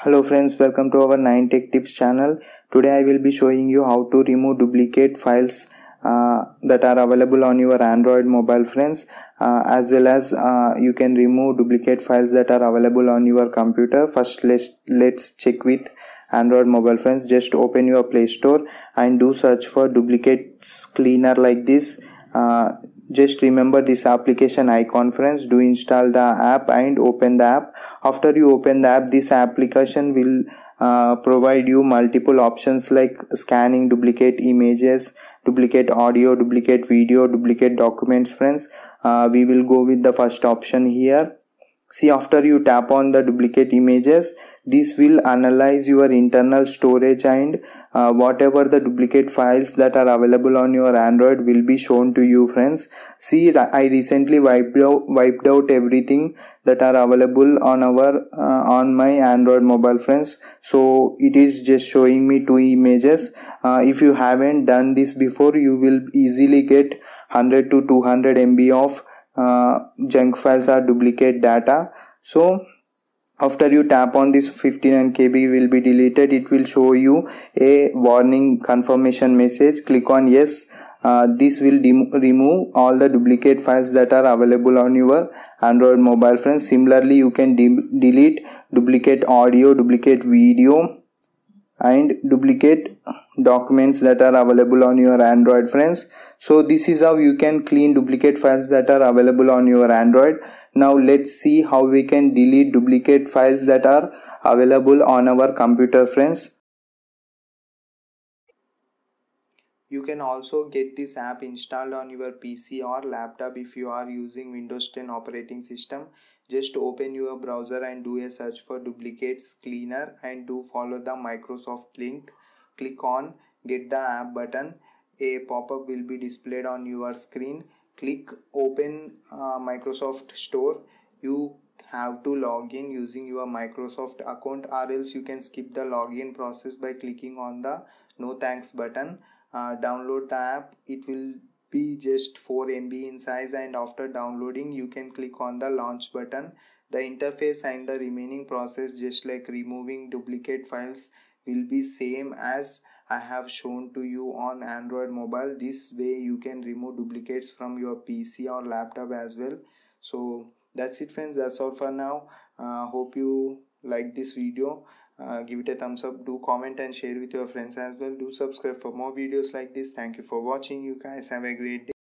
Hello friends, welcome to our 9 Tech Tips channel. Today I will be showing you how to remove duplicate files that are available on your Android mobile friends, as well as you can remove duplicate files that are available on your computer. First let's check with Android mobile friends. Just open your Play Store and do search for duplicates cleaner like this. Just remember this application icon friends. Do install the app and open the app. After you open the app, this application will provide you multiple options like scanning duplicate images, duplicate audio, duplicate video, duplicate documents friends. We will go with the first option here. See, after you tap on the duplicate images, this will analyze your internal storage and whatever the duplicate files that are available on your Android will be shown to you friends. See, I recently wiped out everything that are available on our on my Android mobile friends. So it is just showing me 2 images. If you haven't done this before, you will easily get 100 to 200 MB of junk files or duplicate data. So after you tap on this, 59 KB will be deleted. It will show you a warning confirmation message. Click on yes. This will remove all the duplicate files that are available on your Android mobile friends. Similarly, you can delete duplicate audio, duplicate video and duplicate documents that are available on your Android friends. So this is how you can clean duplicate files that are available on your Android. Now let's see how we can delete duplicate files that are available on our computer friends. You can also get this app installed on your PC or laptop if you are using Windows 10 operating system. Just open your browser and do a search for duplicates cleaner and do follow the Microsoft link. Click on get the app button. A pop-up will be displayed on your screen. Click open Microsoft Store. You have to log in using your Microsoft account, or else you can skip the login process by clicking on the no thanks button. Download the app. It will be just 4 MB in size, and after downloading you can click on the launch button. The interface and the remaining process, just like removing duplicate files, will be same as I have shown to you on Android mobile. This way you can remove duplicates from your PC or laptop as well. So that's it friends, that's all for now. Hope you like this video. Give it a thumbs up, do comment and share with your friends as well. Do subscribe for more videos like this. Thank you for watching. You guys have a great day.